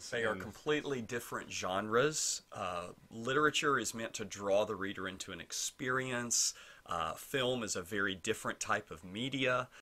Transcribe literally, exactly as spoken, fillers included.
modes. They are and- completely different genres. Uh, literature is meant to draw the reader into an experience. Uh, film is a very different type of media.